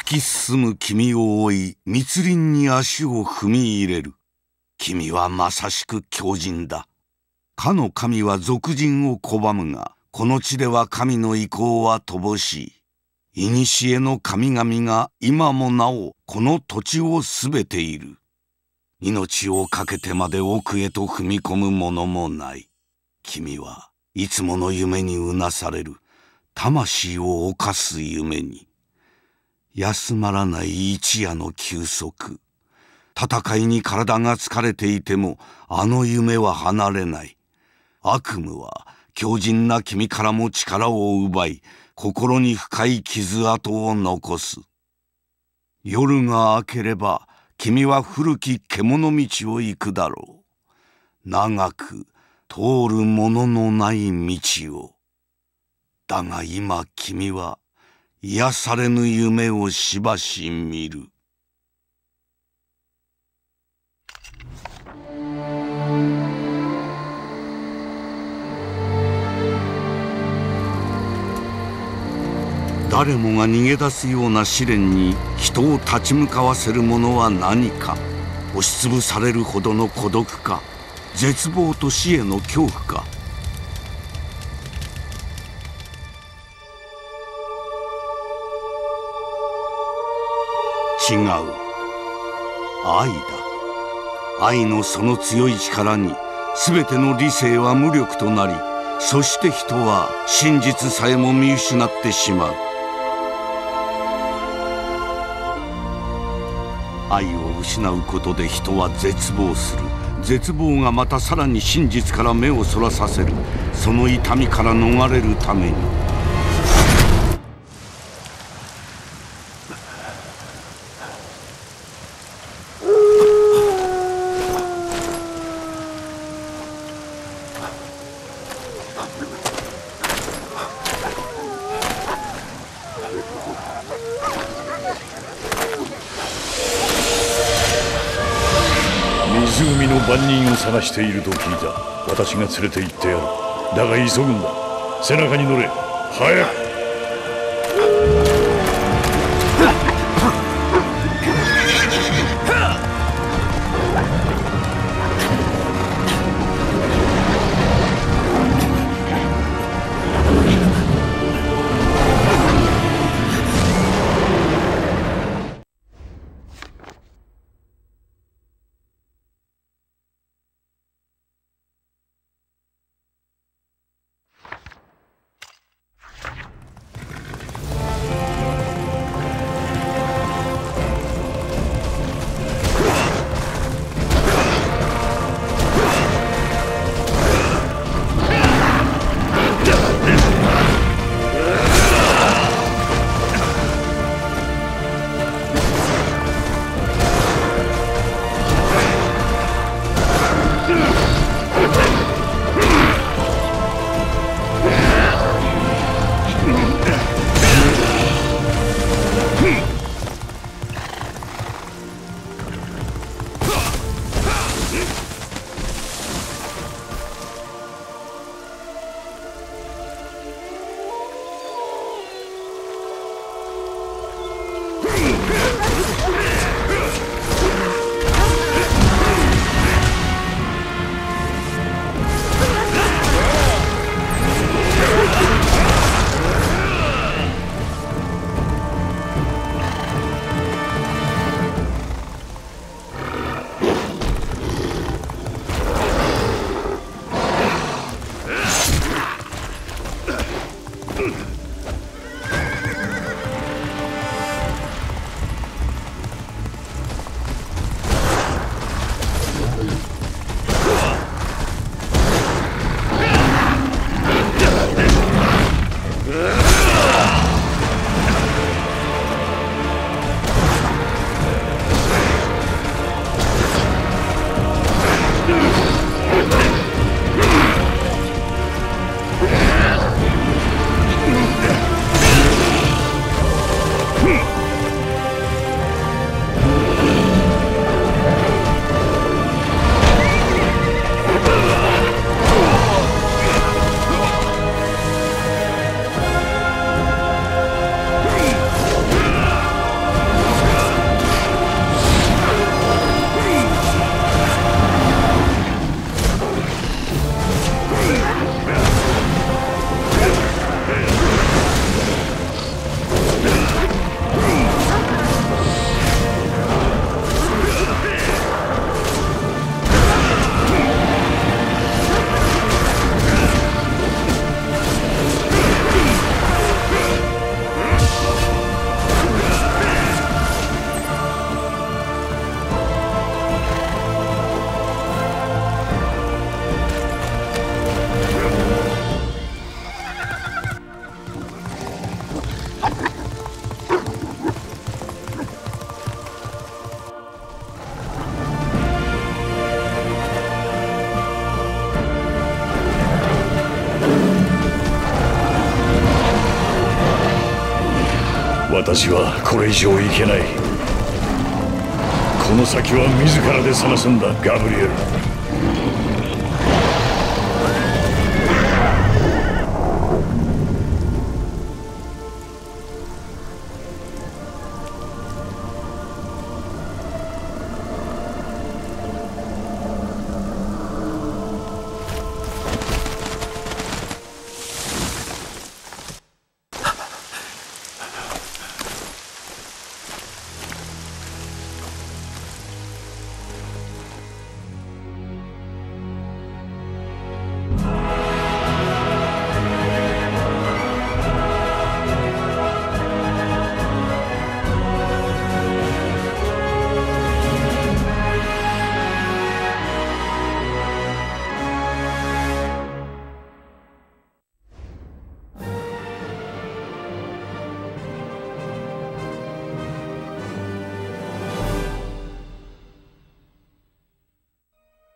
き進む君を追い、密林に足を踏み入れる。君はまさしく狂人だ。かの神は俗人を拒むが、この地では神の意向は乏しい。古の神々が今もなおこの土地をすべている。命を懸けてまで奥へと踏み込むものもない。君はいつもの夢にうなされる。魂を侵す夢に。休まらない一夜の休息。戦いに体が疲れていてもあの夢は離れない。悪夢は強靭な君からも力を奪い、心に深い傷跡を残す。夜が明ければ君は古き獣道を行くだろう。長く通るもののない道を。だが今君は癒されぬ夢をしばし見る。誰もが逃げ出すような試練に人を立ち向かわせるものは何か。押しつぶされるほどの孤独か、絶望と死への恐怖か。違う。愛だ。愛のその強い力に全ての理性は無力となり、そして人は真実さえも見失ってしまう。愛を失うことで人は絶望する。絶望がまたさらに真実から目をそらさせる。その痛みから逃れるために。 湖の番人を探していると聞いた。私が連れて行ってやる。だが急ぐんだ。背中に乗れ。早く。 私はこれ以上いけない。この先は自らで探すんだ、ガブリエル。